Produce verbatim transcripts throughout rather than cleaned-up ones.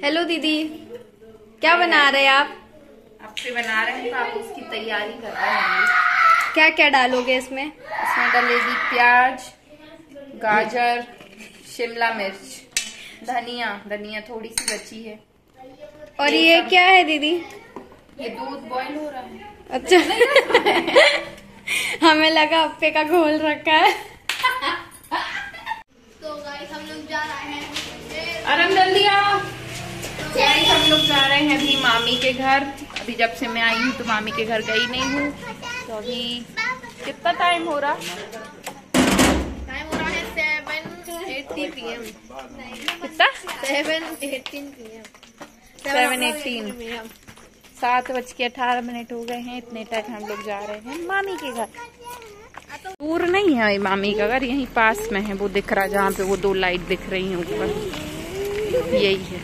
Hello दीदी, क्या बना रहे हैं आप? आपसे बना रहे हैं तो आप उसकी तैयारी कर रहे हैं। क्या क्या डालोगे इसमें? इसमें डालेगी प्याज, गाजर, शिमला मिर्च, धनिया धनिया थोड़ी सी बची है। और ये क्या है दीदी? ये दूध बॉईल हो रहा है। अच्छा हमें लगा अप्पे का घोल रखा है। तो गाइस हम लोग जा रहे हैं, आराम कर लिया। गाइस हम लोग जा रहे हैं अभी मामी के घर। अभी जब से मैं आई हूँ तो मामी के घर गई नहीं हूँ। तो अभी कितना टाइम हो रहा? टाइम हो रहा है सेवन एट्टी पी एम। कितना? Seven eighteen P M. Seven eighteen सात बज के अठारह मिनट हो गए हैं। इतने टाइम हम लोग जा रहे हैं मामी के घर। दूर नहीं है मामी का घर, यहीं पास में है। वो दिख रहा जहाँ पे वो दो लाइट दिख रही हैं ऊपर, यही है।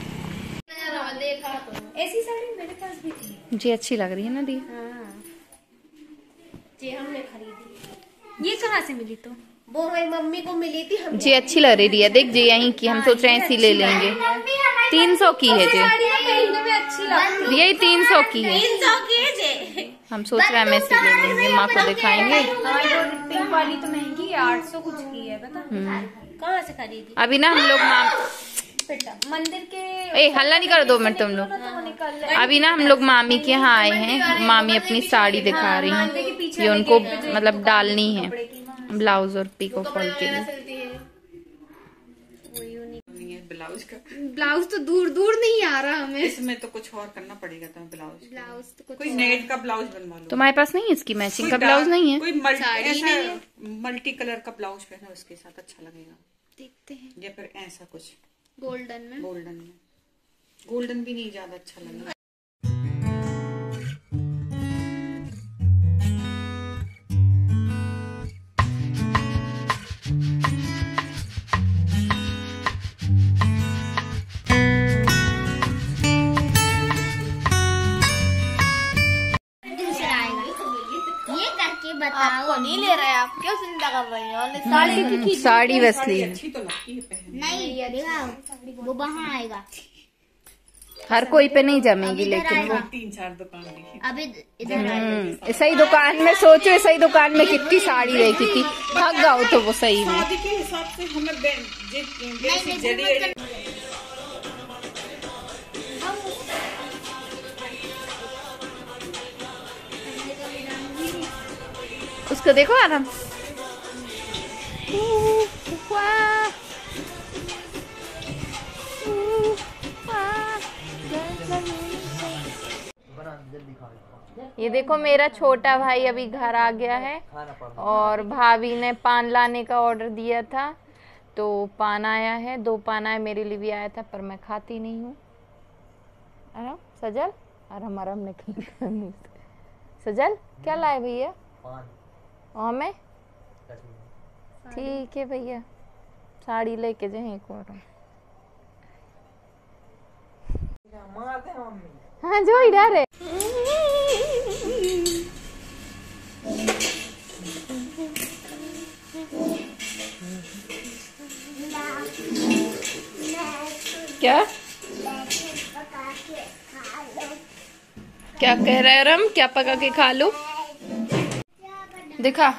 ऐसी साड़ी मेरे पास भी थी। जी अच्छी लग रही है ना दी? हाँ। जी हमने खरीदी। ये कहाँ से मिली? तो वो हमारी मम्मी को मिली थी। हम जी अच्छी लग रही है। देख जी यहीं की, हम सोच रहे हैं ऐसी ले लेंगे। तीन सौ की है जी, अच्छी लगती यही तीन सौ की है। तीन सौ की है जे। हम सोच रहे हैं हम ऐसी ले लेंगे, माँ को दिखाएंगे। है। पिंक वाली तो महंगी है, आठ सौ कुछ की है। बता कहाँ से खरीदी? अभी ना हम लोग माँ बेटा मंदिर के ए हल्ला नहीं कर, दो मिनट तुम लोग। अभी ना हम लोग मामी के यहाँ आए हैं। मामी अपनी साड़ी दिखा रही हैं। ये उनको मतलब डालनी है ब्लाउज और पीको फॉल के लिए। ब्लाउज का ब्लाउज तो दूर दूर नहीं आ रहा हमें। इसमें तो कुछ और करना पड़ेगा। तो ब्लाउज ब्लाउज तो कुछ कोई नेट का ब्लाउज बनवा लो। तुम्हारे पास नहीं है इसकी मैचिंग का ब्लाउज? नहीं है कोई मल्टी ऐसा मल्टी कलर का ब्लाउज पहनो, उसके साथ अच्छा लगेगा। देखते हैं। या फिर ऐसा कुछ गोल्डन में। गोल्डन में, गोल्डन भी नहीं ज्यादा अच्छा लगेगा। आपको नहीं ले रहे, आप क्यों चिंता कर रही हैं? साड़ी की साड़ी वैसली अच्छी तो लगती है पहनने। नहीं देखा वो वहाँ आएगा। हर कोई पे नहीं जमेगी, लेकिन वो तीन चार दुकान देखी। अभी इधर हम्म सही दुकान में सोचो, सही दुकान में कितनी साड़ी देखी थी, थक जाओ तो वो सही में। शादी के हिसाब से हमें उसको देखो आराम। ये देखो मेरा छोटा भाई अभी घर आ गया है और भाभी ने पान लाने का ऑर्डर दिया था तो पान आया है। दो पान आया, मेरे लिए भी आया था पर मैं खाती नहीं हूँ। आराम सजल आराम आराम निकल। सजल क्या लाए भैया? और मैं ठीक है भैया, साड़ी लेके जाए एक और। हाँ जो इधर है। क्या क्या कह रहा है रम? क्या पका के खा लो? दिखा।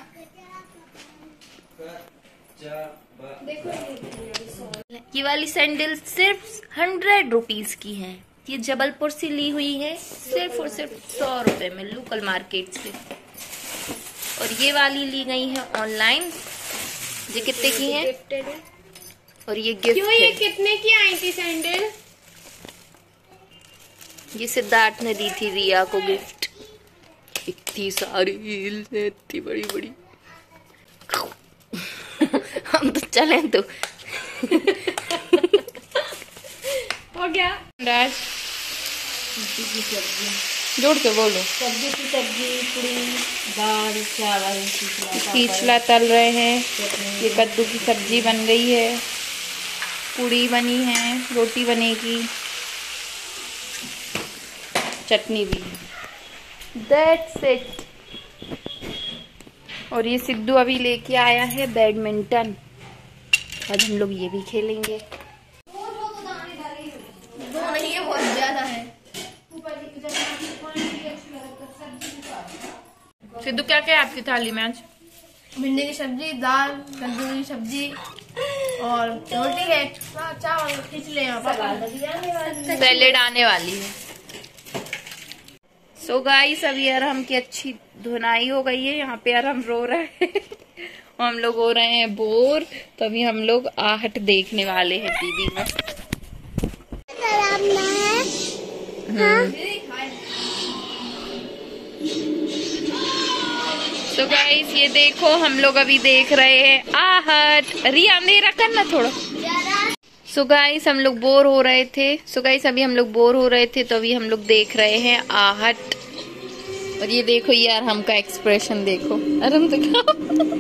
ये वाली सैंडल सिर्फ हंड्रेड रुपीज की है। ये जबलपुर से ली हुई है, सिर्फ और सिर्फ सौ रुपए में लोकल मार्केट से। और ये वाली ली गई है ऑनलाइन। ये कितने की है? और ये गिफ्ट क्यों, ये कितने की आई थी सैंडल? ये सिद्धार्थ ने दी थी रिया को गिफ्ट। इतनी सारी हील्स है, इतनी बड़ी बड़ी। हम तो चले तो हो गया। जोड़ के बोलो। सब्जी की सब्जी, पूरी, दाल, चावल, खींचला तल रहे हैं। ये कद्दू की सब्जी बन गई है, पूड़ी बनी है, रोटी बनेगी, चटनी भी है। That's it। और ये सिद्धू अभी लेके आया है बैडमिंटन। आज हम लोग ये भी खेलेंगे। दो नहीं है, सिद्धू क्या क्या है आपकी थाली में आज? भिंडी की सब्जी, दाल, कद्दू की सब्जी और रोटी है, चावल खिचले सैलेड आने वाली है। सो गाइस अभी अरहम की अच्छी धुनाई हो गई है। यहाँ पे अरहम रो रहा है और हम लोग हो रहे हैं बोर, तो अभी हम लोग आहट देखने वाले हैं टीवी में। तो गाइस ये देखो हम लोग अभी देख रहे हैं आहट। रिया अंधेरा करना थोड़ा। सो गाइस हम लोग बोर हो रहे थे सो गाइस अभी हम लोग बोर हो रहे थे तो अभी हम लोग देख रहे हैं आहट। और ये देखो यार हम का एक्सप्रेशन देखो। अरहम दिखाओ।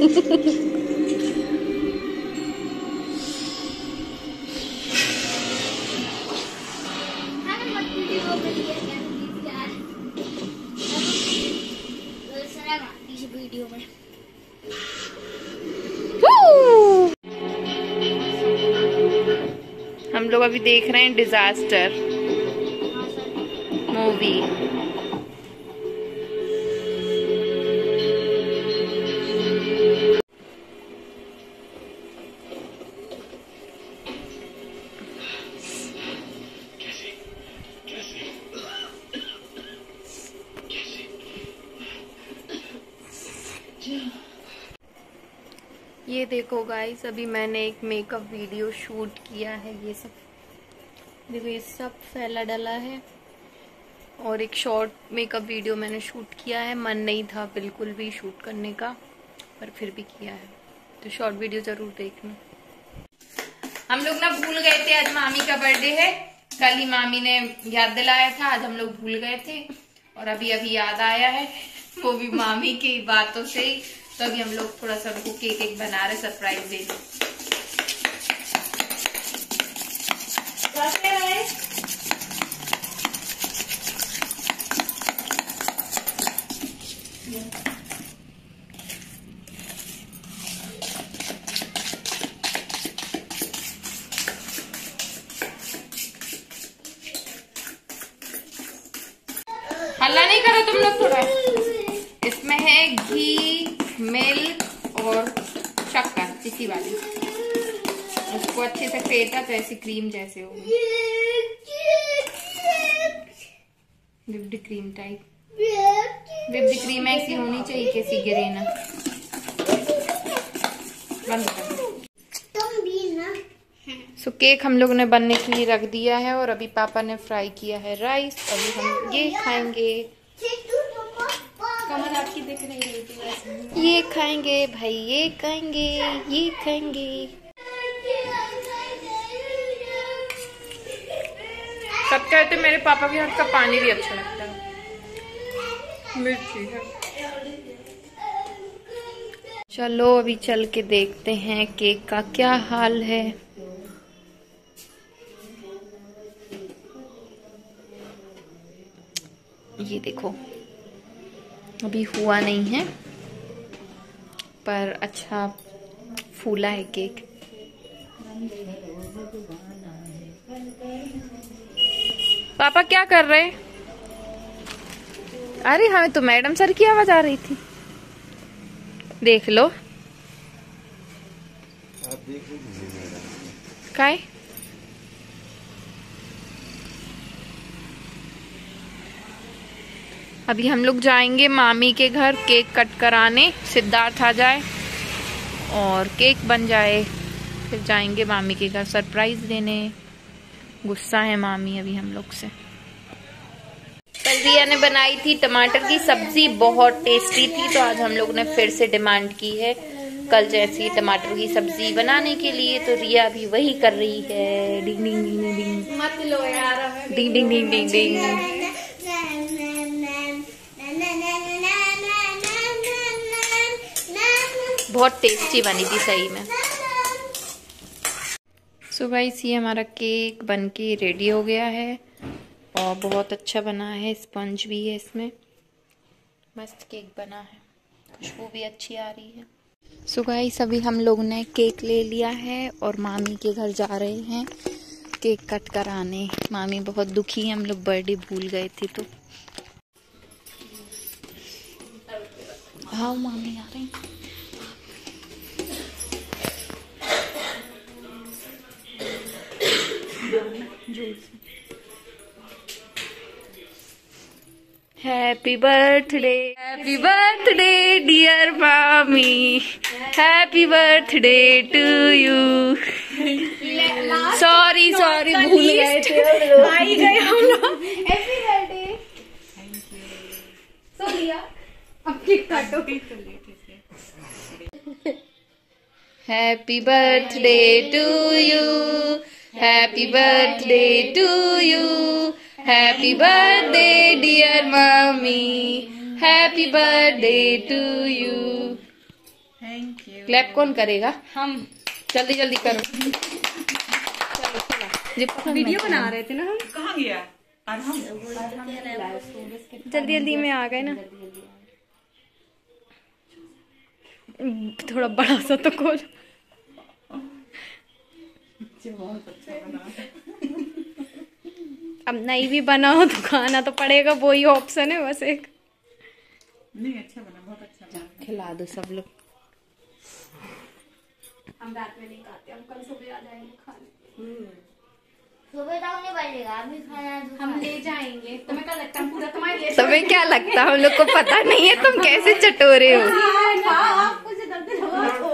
वीडियो में हम लोग अभी देख रहे हैं डिजास्टर मूवी। ये देखो गाइस अभी मैंने एक मेकअप वीडियो शूट किया है। ये सब देखो ये सब फैला डला है और एक शॉर्ट मेकअप वीडियो मैंने शूट किया है। मन नहीं था बिल्कुल भी शूट करने का पर फिर भी किया है, तो शॉर्ट वीडियो जरूर देखना। हम लोग ना भूल गए थे आज मामी का बर्थडे है। कल ही मामी ने याद दिलाया था, आज हम लोग भूल गए थे और अभी अभी याद आया है, वो भी मामी की बातों से ही। तो अभी हम लोग थोड़ा सा उनको केक एक बना रहे सरप्राइज देने। हल्ला नहीं करो तुम लोग थोड़ा। इसमें है घी, मिल्क और शक्कर इसी वाली। उसको अच्छे से फेंटा तो ऐसी क्रीम जैसे होगी, whipped cream type. Whipped cream ऐसी होनी चाहिए कैसी गिरे ना। बंद कर दो। सो केक हम लोग ने बनने के लिए रख दिया है और अभी पापा ने फ्राई किया है राइस। अभी हम ये खाएंगे। कमर आपकी दिख रही है। ये खाएंगे भाई, ये खाएंगे, ये खाएंगे। सब कहते मेरे पापा के हाथ का पानी भी अच्छा लगता है, मिर्ची है। चलो अभी चल के देखते हैं केक का क्या हाल है। ये देखो अभी हुआ नहीं है पर अच्छा फूला है केक। पापा क्या कर रहे हैं? अरे हमें तो मैडम सर की आवाज आ रही थी। देख लो काय अभी हम लोग जाएंगे मामी के घर केक कट कराने। सिद्धार्थ आ जाए और केक बन जाए फिर जाएंगे मामी के घर सरप्राइज देने। गुस्सा है मामी अभी हम लोग से। कल रिया ने बनाई थी टमाटर की सब्जी, बहुत टेस्टी थी, तो आज हम लोग ने फिर से डिमांड की है कल जैसी टमाटर की सब्जी बनाने के लिए। तो रिया भी वही कर रही है। डिंग डिंग डिंग डिंग मत लो यार। डिंग डिंग डिंग डिंग डिंग। बहुत टेस्टी बनी थी सही में। सो गाइस ये हमारा केक बनके रेडी हो गया है और बहुत अच्छा बना है। स्पंज भी है इसमें, मस्त केक बना है, खुशबू भी अच्छी आ रही है। सो गाइस अभी हम लोग ने केक ले लिया है और मामी के घर जा रहे हैं केक कट कराने। मामी बहुत दुखी है, हम लोग बर्थडे भूल गए थे तो। भाव मांगने आ रहे हैं। Happy birthday, happy birthday dear मामी, happy birthday to you. Sorry sorry भूल गए थे, भाई गए हम लोग। Happy birthday. सो लिया, अब केक काटो। Happy birthday to you, happy birthday to you, happy birthday dear मम्मी, happy birthday to you. Thank you. Clap कौन करेगा? हम। जल्दी जल्दी करो। वीडियो बना रहे थे ना हम। कहाँ गया? अरहम जल्दी जल्दी में आ गए ना। थोड़ा बड़ा सा तो खोल। अब नहीं भी बना हो तो खाना तो पड़ेगा, वही ऑप्शन है बस एक। नहीं अच्छा बना, बहुत अच्छा बना। खिला दो सब लोग। हम रात में नहीं खाते, हम कल सुबह आ जाएंगे खाने। सुबह तक नहीं बजेगा, अभी खाना है तो हम ले जाएंगे। तुम्हें क्या लगता है पूरा तुम्हारे लिए? तुम्हें क्या लगता है हम लोग को पता नहीं है तुम कैसे चटोरे हो? आप कुछ